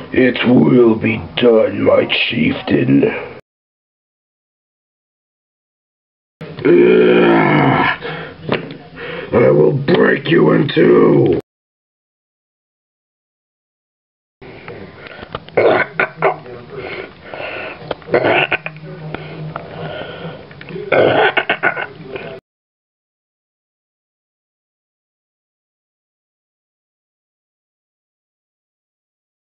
It will be done, my chieftain. I will break you in two.